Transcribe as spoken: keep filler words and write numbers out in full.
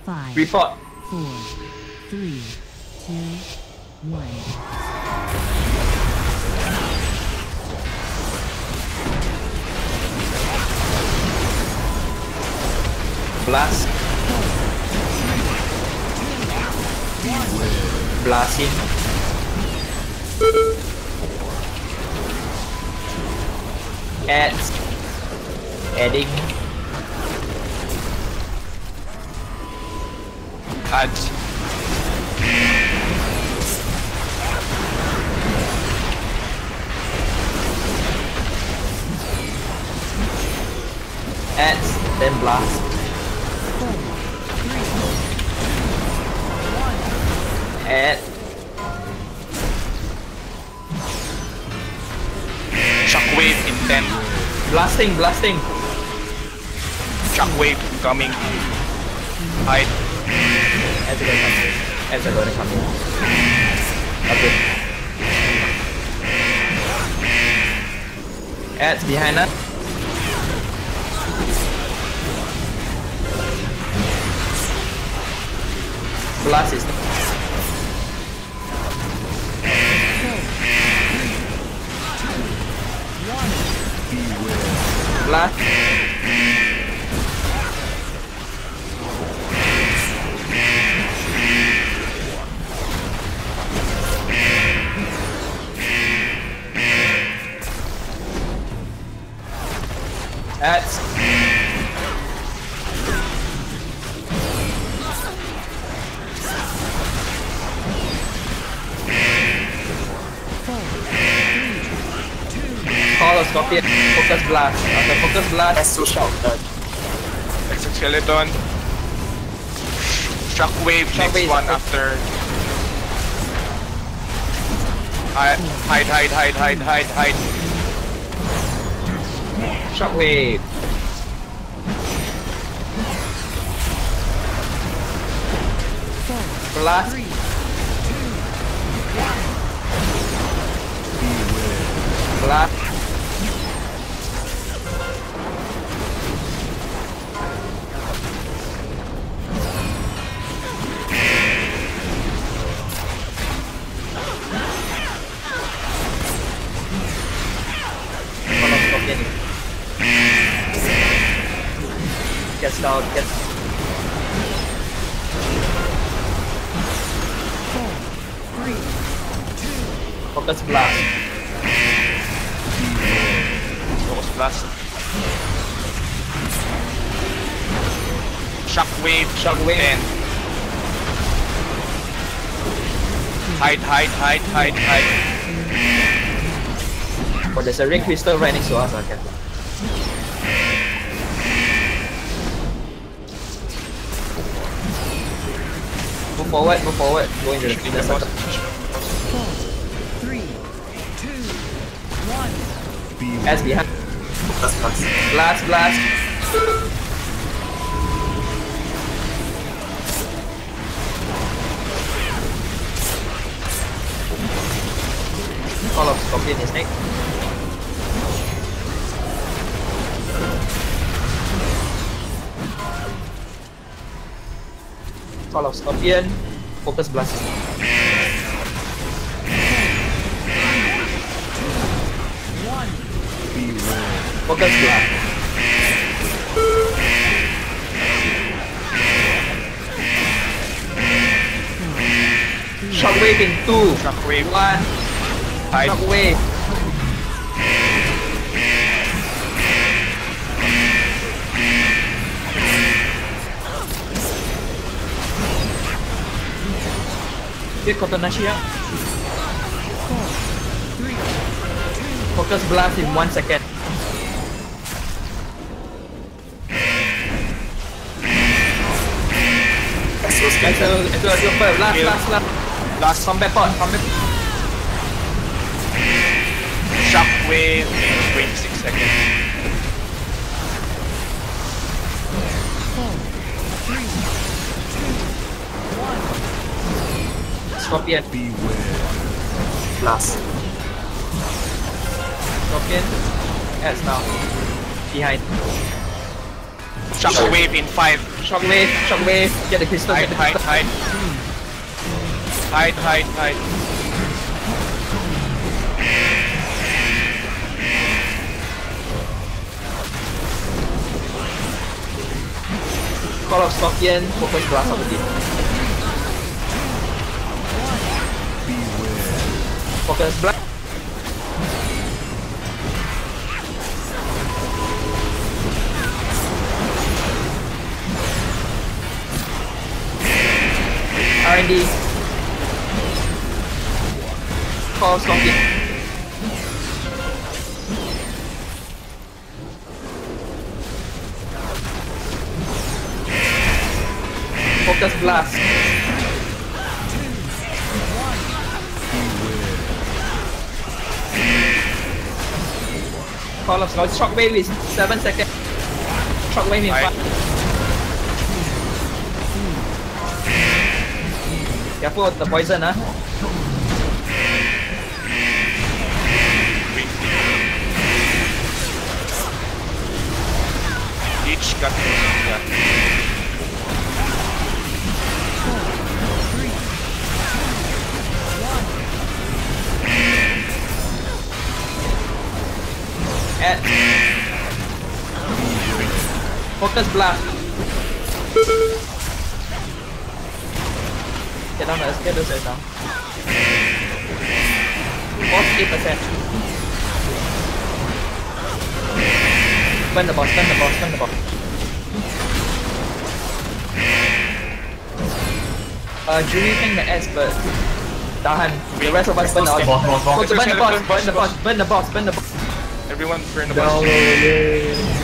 Five. Report. Four. Three. Two. One. Blast. Blasting. Add. Adding. Add. Add. Then blast. Add. Shockwave intent. Blasting, blasting. Shockwave coming. Hide. As a gonna come in. As a gonna come in. Okay. Ads behind us. Blast is blast. Ads. Call a scorpion. Focus blast. After focus blast. That's so shout that. Exoskeleton. Shockwave next Shockwave. one after. Hide, hide, hide, hide, hide, hide, hide. Shockwave. Blast. Blast. Follow scorpion. Gets down, gets focus blast. Focus blast. Shockwave, Shockwave. and hide, hide, hide, hide, hide. Oh, there's a ring crystal right next to us. Okay. Move forward, move forward. Go into the center. Four. Three. Two. One. As behind. That's that's Blast, blast. Call of scorpion is next. Call of scorpion. Focus blast. Focus blast. Shockwave in two. Shockwave, One. hide. Shockwave. Get Kotonashi up. Focus blast in one second. that's so scary. Enter, enter a jumper. Last, Kill. last, last. Last Combat pot, combat. Shockwave in twenty-six seconds. Scorpion. Blast. Scorpion. Yes, now. Behind. Shockwave in five. Shockwave, shockwave. Get the crystal. Hide, Get the hide, crystal. hide. Hide, hide, hide. Call of Scorpion. Focus blast on the deep. Focus blast. R and D. Call of Scorpion. Focus blast. Call of Scorpion. Shockwave is seven seconds. Shockwave in Right. five. Careful with the poison, huh? Each got yeah. At focus blast. Get down, let's get those guys down. forty-eight percent. Burn the boss, burn the boss, burn the boss. Uh, Julie tank the S, but tahan. The rest of us burn the boss. Boss, boss, boss. Burn the boss, burn the boss, burn the boss, burn the boss. Everyone turn the No, bus. yeah.